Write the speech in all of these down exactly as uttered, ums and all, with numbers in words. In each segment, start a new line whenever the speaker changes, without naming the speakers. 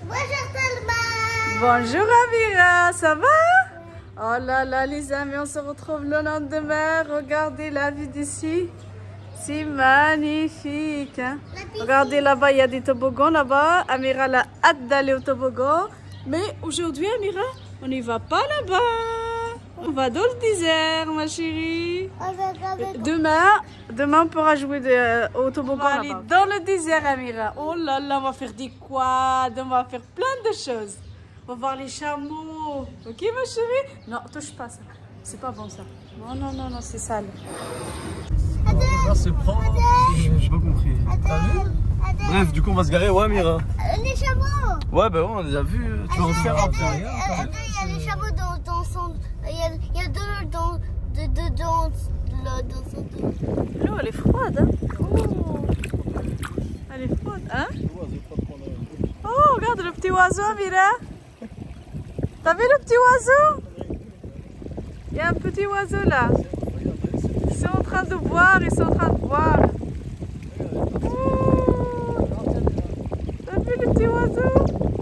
Bonjour Salma.
Bonjour Amira, ça va? Oh là là les amis, on se retrouve le lendemain. Regardez la vue d'ici. C'est magnifique. Hein? Regardez là-bas, il y a des toboggans là-bas. Amira a hâte d'aller au toboggan. Mais aujourd'hui Amira, on n'y va pas là-bas. On va dans le désert ma chérie. Demain, demain on pourra jouer de, au toboggan. On va aller dans le désert Amira. Oh là là, on va faire des quads, on va faire plein de choses. On va voir les chameaux. Ok ma chérie? Non, touche pas ça. C'est pas bon ça. Non, non, non, non, c'est sale.
Oh, c'est propre. J'ai pas compris. T'as vu? Bref, du coup on va se garer, ouais Mira.
Les chameaux.
Ouais bah ouais, on les a vus. Tu vas en faire un peu.
Il y a les chameaux dans, dans son... Il y a, il y a deux dans... De, de, dans, dans, dans son...
L'eau elle est froide hein. Oh. Elle est froide hein. Oh regarde le petit oiseau Amira. T'as vu le petit oiseau? Il y a un petit oiseau là. Ils sont en train de boire, ils sont en train de boire. Oh. T'as vu le petit oiseau?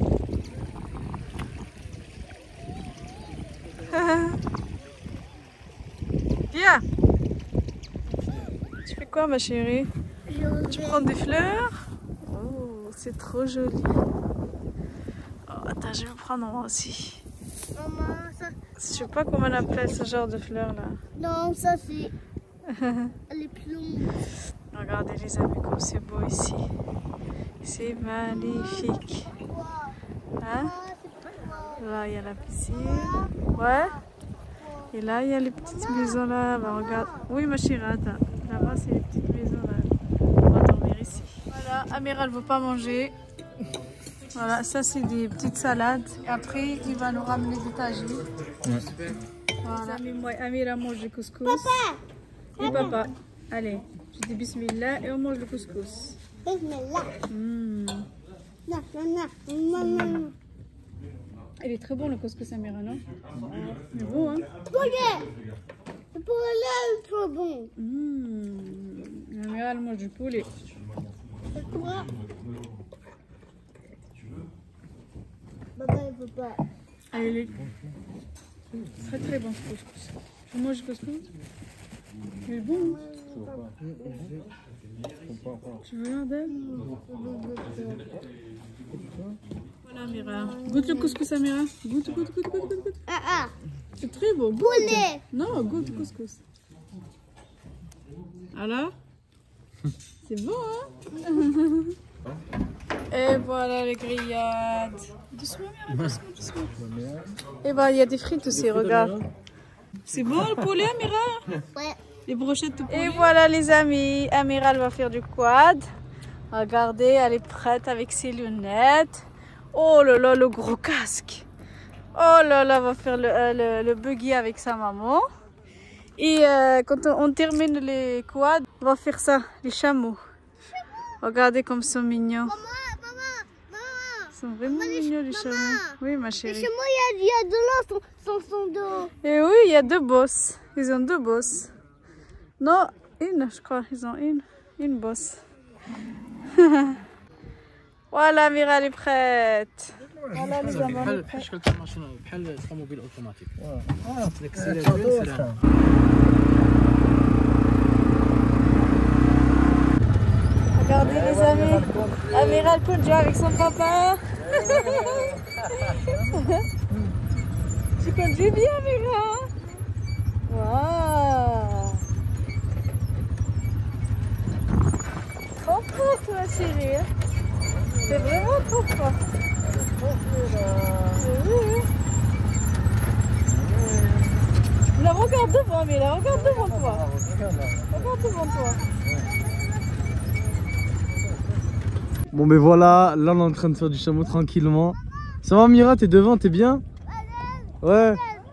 Viens. Tu fais quoi ma chérie? Tu prends des fleurs? Oh, c'est trop joli. Oh, attends, je vais prendre moi aussi.
Maman, ça...
Je sais pas comment on appelle ce genre de fleurs là.
Non, ça c'est... les plombs.
Regardez les amis comme c'est beau ici. C'est magnifique. Hein? Là il y a la piscine. Ouais. Et là il y a les petites maisons là. Bah, regarde. Oui ma chérie, attends. Là-bas c'est les petites maisons là. On va dormir ici. Voilà, Amira elle veut pas manger. Voilà, ça c'est des petites salades. Et après, il va nous ramener des tagines. Ouais. Voilà. Moi, Amira mange le couscous.
Papa.
Et papa. Allez, je dis bismillah et on mange le couscous.
Bismillah.
Mmh.
Non, non, non, non, non.
Il est très bon le couscous Amira, non? Il est bon, hein?
Poulet. Le poulet est trop bon.
Mmh. Amira elle mange du poulet.
Quoi? Papa, il veut pas.
Allez, c'est très très bon ce couscous. Tu manges le couscous? Il est bon. Tu veux un d'elle? Voilà Amira. Goûte le couscous Amira. Goûte, goûte, goûte, goûte, goûte.
Ah ah.
C'est très beau. Goûte.
Poulet.
Non, goûte le couscous. Alors? C'est bon hein? Et voilà les grillades. Doucement, Amira, doucement, doucement. Et bah, il y a des frites aussi, regarde. C'est bon le poulet, Amira?
Ouais.
Les brochettes de poulet. Et voilà les amis, Amira elle va faire du quad. Regardez, elle est prête avec ses lunettes. Oh là là, le gros casque. Oh là là, elle va faire le, euh, le, le buggy avec sa maman. Et euh, quand on, on termine les quads, on va faire ça, les chameaux. Regardez comme ils sont mignons.
Maman, maman, maman.
Ils sont vraiment mignons les chameaux. Oui ma chérie.
Les chameaux, il y a, il y a de l'eau sur son dos.
Et oui, il y a deux bosses. Ils ont deux bosses. Non, une, je crois. Ils ont une, une bosse. Voilà, Amira, elle est prête. Voilà, les amis, on est prêts. Regardez les amis, Amira elle conduit avec son papa. Tu conduis bien Amira. Waouh. Trop forte ma chérie. C'est vraiment trop fort. Oui. Là regarde devant Amira, regarde devant toi. Regarde devant toi.
Bon ben voilà, là on est en train de faire du chameau tranquillement. Ça va Mira, t'es devant, t'es bien? Ouais.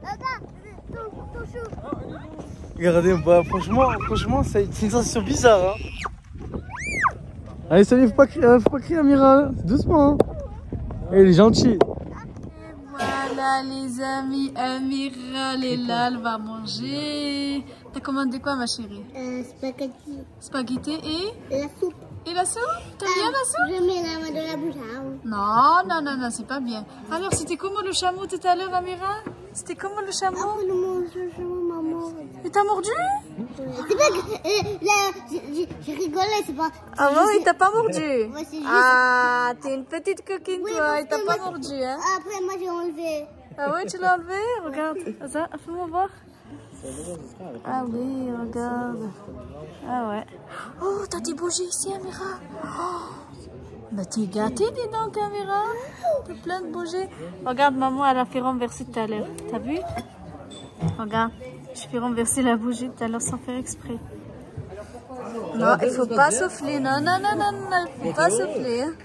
Regardez, bah, franchement, franchement c'est une sensation bizarre. Hein. Allez salut, faut pas crier, euh, faut pas crier Mira, doucement. Hein. Elle est gentille.
Voilà les amis, Amira elle est là, elle va manger. T'as commandé quoi ma chérie?
Euh, spaghetti.
Spaghetti et
La soupe.
Et la soupe? T'aimes bien la soupe?
Je mets la main dans la bouche.
Non, non, non, non, c'est pas bien. Alors, c'était comment le chameau tout à l'heure, Amira? C'était comment le chameau?
Après le mange, le chameau m'a mordu.
Il t'a mordu?
C'est pas que... euh, là, je, je, je rigolais, c'est pas...
Ah bon, il t'a pas mordu?
Ouais, c'est juste...
Ah, t'es une petite coquine,
Oui,
toi.
parce
Il t'a
que
pas
moi-
mordu, hein?
Après, moi, j'ai enlevé.
Ah ouais, tu l'as enlevé? Regarde. Ça, fais-moi voir. Ah oui, regarde. Ah ouais. Oh, t'as des bougies ici, Amira. Oh. Bah t'es gâtée, dis donc, Amira. T'as plein de bougies. Regarde, maman, elle a fait renverser tout à l'heure. T'as vu? Regarde, je fais renverser la bougie tout à l'heure sans faire exprès. Non, il faut pas souffler. Non, non, non, non, non, il faut pas souffler. Hein.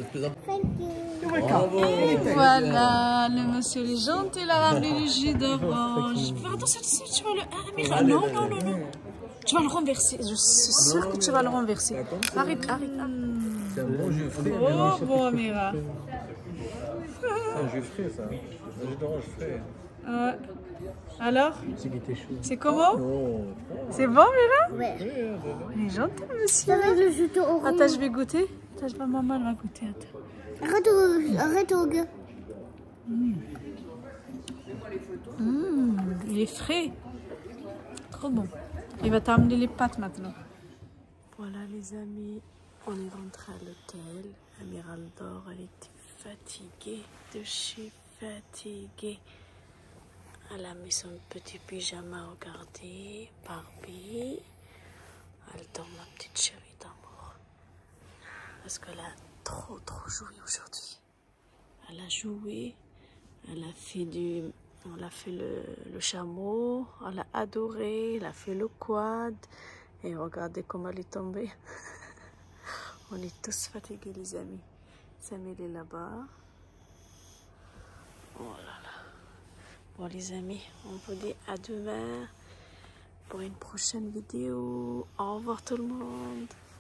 Et voilà, le monsieur est gentil, il a ramené le jus d'orange. Fais attention, attention, tu vas le... Ah, Amira, non, non, non, non. Tu vas le renverser, je suis sûre que tu vas le renverser. Arrête, arrête.
C'est un bon jus frais.
Oh, bon, Amira.
C'est un jus frais, ça. Un jus d'orange frais.
Ouais. Alors,
C'est qui était chaud.
c'est comment?
Oh,
C'est bon, Amira?
Ouais.
Il est gentil, monsieur.
Avec le jus d'orange.
Attends, je vais goûter. Attends, je vais maman, elle va goûter. Attends.
Arrête au, arrête au gars.
Mmh, il est frais. Trop bon. Il va t'amener les pâtes maintenant. Voilà les amis, on est rentré à l'hôtel. Amiral dort, elle était fatiguée, de chez fatiguée. Elle a mis son petit pyjama, regardez, Barbie. Elle dort, ma petite chérie d'amour. Parce qu'elle a trop trop joué aujourd'hui. Elle a joué, elle a fait du... On a fait le, le chameau, on l'a adoré, elle a fait le quad. Et regardez comment elle est tombée. On est tous fatigués les amis. Samuel est là-bas. Oh là là. Bon les amis, on vous dit à demain pour une prochaine vidéo. Au revoir tout le monde.